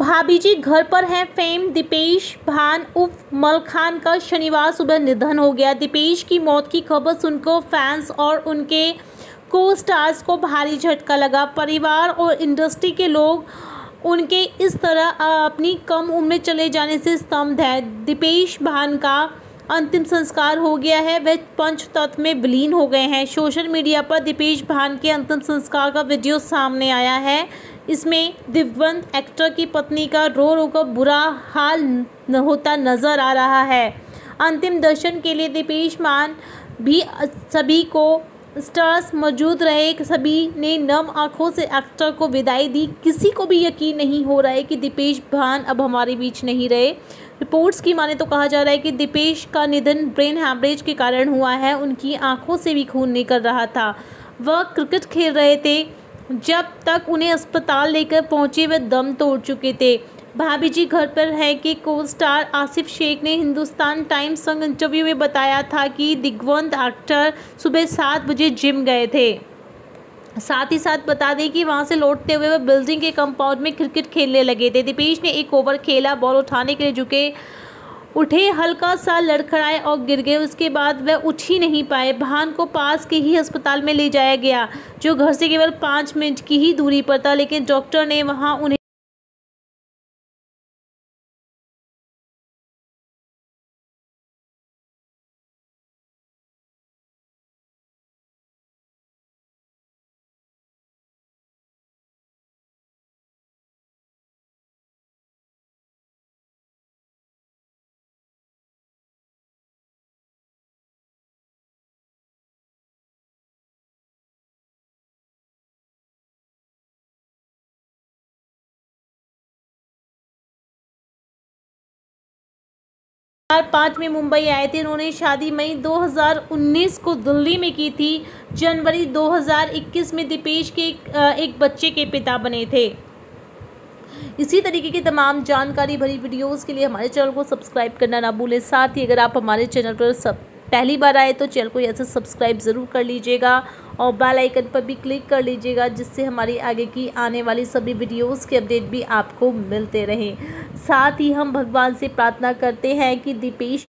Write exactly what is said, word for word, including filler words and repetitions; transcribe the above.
भाभी जी घर पर हैं फेम दीपेश भान उर्फ मलखान का शनिवार सुबह निधन हो गया। दीपेश की मौत की खबर सुनकर फैंस और उनके को स्टार्स को भारी झटका लगा। परिवार और इंडस्ट्री के लोग उनके इस तरह अपनी कम उम्र में चले जाने से स्तब्ध है। दीपेश भान का अंतिम संस्कार हो गया है, वे पंचतत्व में विलीन हो गए हैं। सोशल मीडिया पर दीपेश भान के अंतिम संस्कार का वीडियो सामने आया है। इसमें दिवंगत एक्टर की पत्नी का रो रो कर बुरा हाल न होता नजर आ रहा है। अंतिम दर्शन के लिए दीपेश भान भी सभी को स्टार्स मौजूद रहे। सभी ने नम आंखों से एक्टर को विदाई दी। किसी को भी यकीन नहीं हो रहा है कि दीपेश भान अब हमारे बीच नहीं रहे। रिपोर्ट्स की माने तो कहा जा रहा है कि दीपेश का निधन ब्रेन हैमरेज के कारण हुआ है। उनकी आंखों से भी खून निकल रहा था। वह क्रिकेट खेल रहे थे जब तक उन्हें अस्पताल लेकर पहुंचे, वे दम तोड़ चुके थे। भाभी जी घर पर है कि को स्टार आसिफ शेख ने हिंदुस्तान टाइम्स संग इंटरव्यू में बताया था कि दिग्वंत एक्टर सुबह सात बजे जिम गए थे। साथ ही साथ बता दें कि वहां से लौटते हुए वह बिल्डिंग के कंपाउंड में क्रिकेट खेलने लगे थे। दीपेश ने एक ओवर खेला, बॉल उठाने के लिए झुके, उठे, हल्का सा लड़खड़ाए और गिर गए। उसके बाद वह उठ ही नहीं पाए। भान को पास के ही अस्पताल में ले जाया गया जो घर से केवल पाँच मिनट की ही दूरी पर था, लेकिन डॉक्टर ने वहां उन्हें दो हज़ार पाँच में मुंबई आए थे। उन्होंने शादी मई दो हज़ार उन्नीस को दिल्ली में की थी। जनवरी दो हज़ार इक्कीस में दीपेश के एक, एक बच्चे के पिता बने थे। इसी तरीके की तमाम जानकारी भरी वीडियोस के लिए हमारे चैनल को सब्सक्राइब करना ना भूलें। साथ ही अगर आप हमारे चैनल पर सब पहली बार आए तो चैनल को ऐसे सब्सक्राइब ज़रूर कर लीजिएगा और बेल आइकन पर भी क्लिक कर लीजिएगा, जिससे हमारी आगे की आने वाली सभी वीडियोस के अपडेट भी आपको मिलते रहें। साथ ही हम भगवान से प्रार्थना करते हैं कि दीपेश